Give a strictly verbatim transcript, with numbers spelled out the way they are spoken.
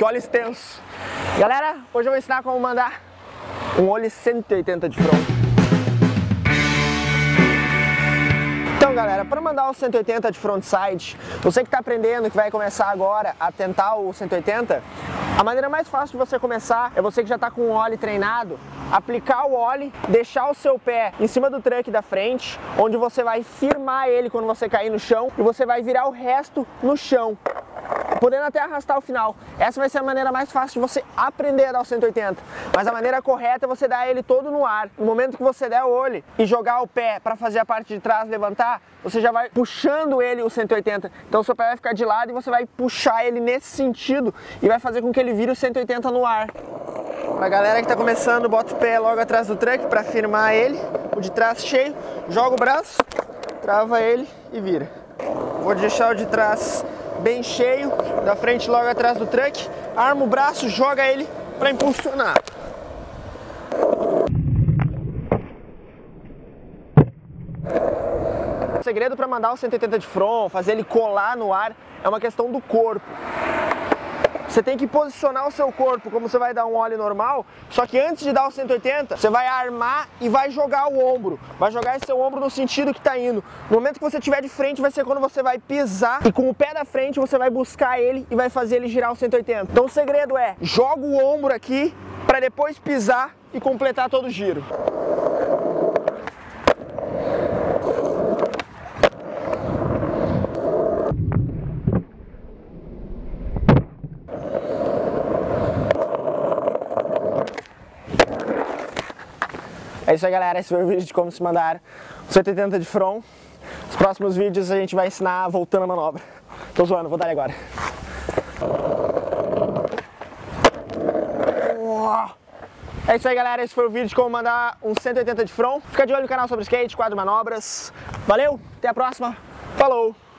que óleo extenso. Galera, hoje eu vou ensinar como mandar um óleo cento e oitenta de front. Então galera, para mandar o cento e oitenta de frontside, você que está aprendendo, que vai começar agora a tentar o cento e oitenta, a maneira mais fácil de você começar é você que já está com o ollie treinado, aplicar o ollie, deixar o seu pé em cima do truck da frente, onde você vai firmar ele quando você cair no chão e você vai virar o resto no chão, podendo até arrastar o final. Essa vai ser a maneira mais fácil de você aprender a dar o cento e oitenta, mas a maneira correta é você dar ele todo no ar. No momento que você der o ollie e jogar o pé para fazer a parte de trás levantar, você já vai puxando ele o cento e oitenta, então o seu pé vai ficar de lado e você vai puxar ele nesse sentido e vai fazer com que ele vire o cento e oitenta no ar. Pra galera que tá começando, bota o pé logo atrás do truck para firmar ele, o de trás cheio, joga o braço, trava ele e vira. Vou deixar o de trás bem cheio, da frente logo atrás do truck, arma o braço, joga ele para impulsionar. O segredo para mandar o cento e oitenta de front, fazer ele colar no ar, é uma questão do corpo. Você tem que posicionar o seu corpo como você vai dar um ollie normal, só que antes de dar o cento e oitenta, você vai armar e vai jogar o ombro. Vai jogar esse seu ombro no sentido que está indo. No momento que você estiver de frente, vai ser quando você vai pisar e com o pé da frente você vai buscar ele e vai fazer ele girar o cento e oitenta. Então o segredo é, joga o ombro aqui para depois pisar e completar todo o giro. É isso aí galera, esse foi o vídeo de como se mandar o cento e oitenta de front. Os próximos vídeos a gente vai ensinar voltando a manobra. Tô zoando, vou dar ele agora. É isso aí galera, esse foi o vídeo de como mandar um cento e oitenta de front. Fica de olho no canal sobre skate, quadro manobras. Valeu, até a próxima, falou!